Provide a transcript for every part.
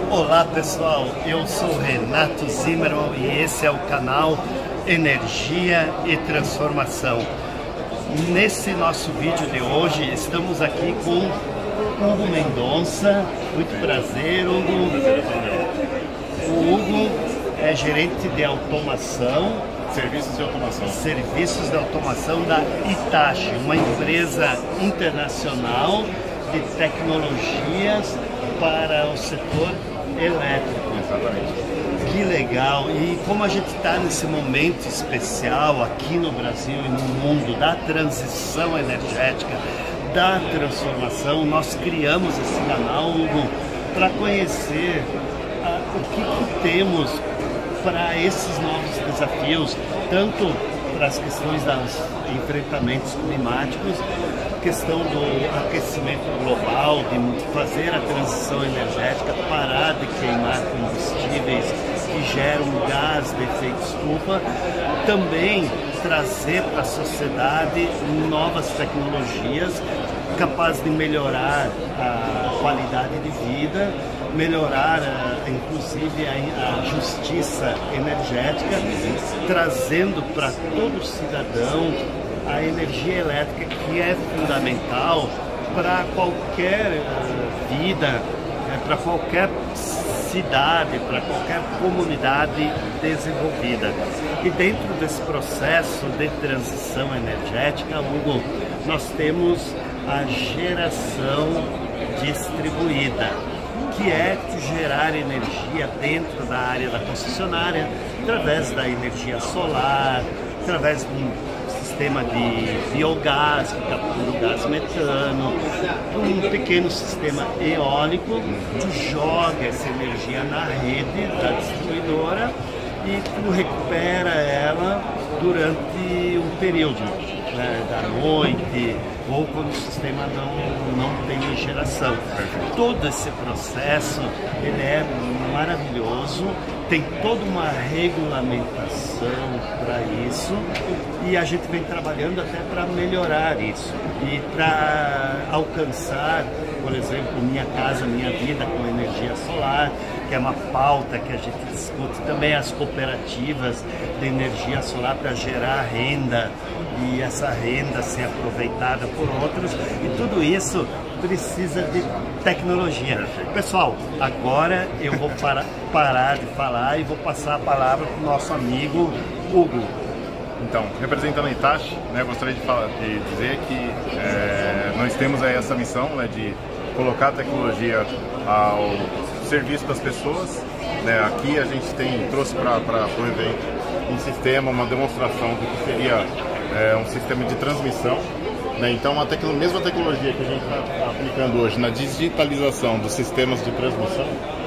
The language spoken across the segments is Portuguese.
Olá pessoal, eu sou Renato Zimmermann e esse é o canal Energia e Transformação. Nesse nosso vídeo de hoje estamos aqui com Hugo Mendonça. Muito prazer, Hugo. O Hugo é gerente de automação. Serviços de automação da Hitachi, uma empresa internacional de tecnologias para o setor elétrico. Exatamente. Que legal! E como a gente está nesse momento especial aqui no Brasil e no mundo da transição energética, da transformação, nós criamos esse canal, Hugo, para conhecer o que temos para esses novos desafios, tanto para as questões dos enfrentamentos climáticos, questão do aquecimento global, de fazer a transição energética, parar de queimar combustíveis que geram gás de efeito estufa, também trazer para a sociedade novas tecnologias capazes de melhorar a qualidade de vida, melhorar inclusive a justiça energética, trazendo para todo cidadão a energia elétrica, que é fundamental para qualquer vida, para qualquer cidade, para qualquer comunidade desenvolvida. E dentro desse processo de transição energética, Hugo, nós temos a geração distribuída, que é gerar energia dentro da área da concessionária, através da energia solar, através de um sistema de biogás que captura o gás metano, um pequeno sistema eólico que joga essa energia na rede da distribuidora e tu recupera ela durante um período, né, da noite ou quando o sistema não tem geração. Todo esse processo ele é maravilhoso, tem toda uma regulamentação para isso e a gente vem trabalhando até para melhorar isso e para alcançar, por exemplo, Minha Casa Minha Vida com energia solar, que é uma pauta que a gente discute, também as cooperativas de energia solar para gerar renda e essa renda ser aproveitada por outros, e tudo isso precisa de tecnologia. Pessoal, agora eu vou parar de falar e vou passar a palavra para o nosso amigo Hugo. Então, representando a Hitachi, gostaria de dizer que nós temos aí essa missão, de colocar a tecnologia ao serviço das pessoas. Aqui a gente trouxe para o evento um sistema, uma demonstração do que seria um sistema de transmissão. Então, a mesma tecnologia que a gente está aplicando hoje na digitalização dos sistemas de transmissão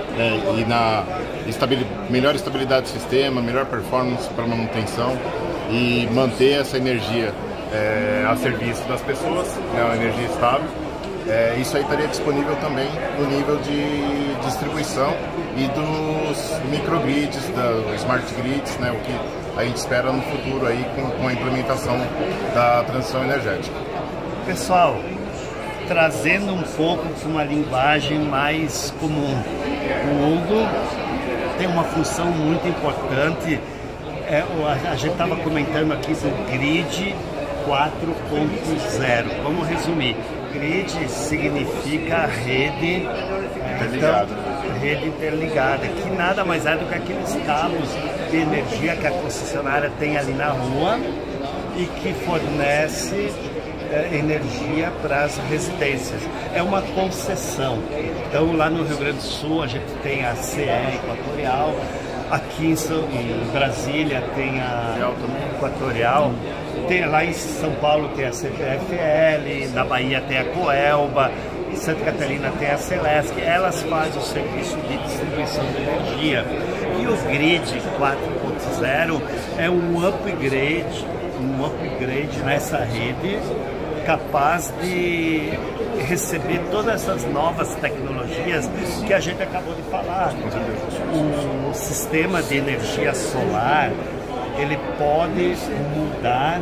e na melhor estabilidade do sistema, melhor performance para manutenção e manter essa energia a serviço das pessoas, uma energia estável. Isso aí estaria disponível também no nível de distribuição e dos microgrids, dos smart grids, o que a gente espera no futuro aí com a implementação da transição energética. Pessoal, trazendo um pouco de uma linguagem mais comum, o Hugo tem uma função muito importante. A gente estava comentando aqui do grid 4.0. Vamos resumir. Grid significa rede interligada. Rede interligada, que nada mais é do que aqueles cabos de energia que a concessionária tem ali na rua e que fornece energia para as residências. É uma concessão. Então lá no Rio Grande do Sul a gente tem a CE Equatorial, aqui em Brasília tem a Equatorial, lá em São Paulo tem a CPFL, na Bahia tem a Coelba, em Santa Catarina tem a Celesc. Elas fazem o serviço de distribuição de energia. E o Grid 4.0 é um upgrade nessa rede, capaz de receber todas essas novas tecnologias que a gente acabou de falar. O sistema de energia solar, ele pode mudar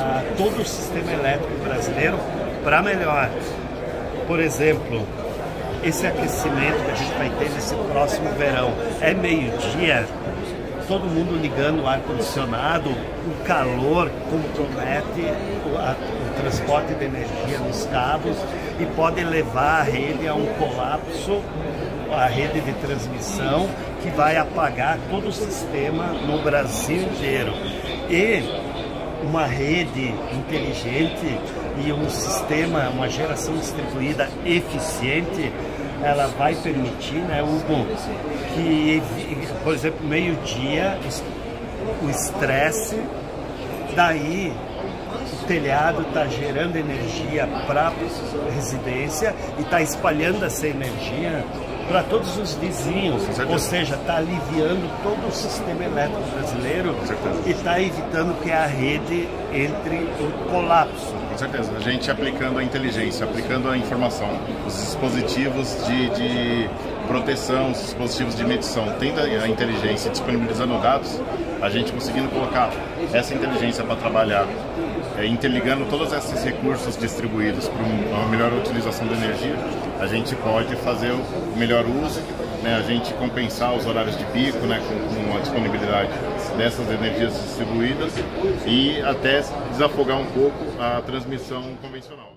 todo o sistema elétrico brasileiro para melhor. Por exemplo, esse aquecimento que a gente vai ter nesse próximo verão. É meio-dia, todo mundo ligando o ar-condicionado, o calor compromete o transporte de energia nos cabos e pode levar a rede a um colapso, a rede de transmissão, que vai apagar todo o sistema no Brasil inteiro. E uma rede inteligente e um sistema, uma geração distribuída eficiente, ela vai permitir, né, Hugo, que, por exemplo, meio-dia, o estresse, daí o telhado está gerando energia para a residência e está espalhando essa energia para todos os vizinhos, ou seja, está aliviando todo o sistema elétrico brasileiro e está evitando que a rede entre em colapso. Com certeza, a gente aplicando a inteligência, aplicando a informação, os dispositivos de proteção, os dispositivos de medição, tendo a inteligência, disponibilizando dados, a gente conseguindo colocar essa inteligência para trabalhar, interligando todos esses recursos distribuídos para uma melhor utilização da energia, a gente pode fazer o melhor uso, né, a gente compensar os horários de pico, né, com a disponibilidade dessas energias distribuídas e até desafogar um pouco a transmissão convencional.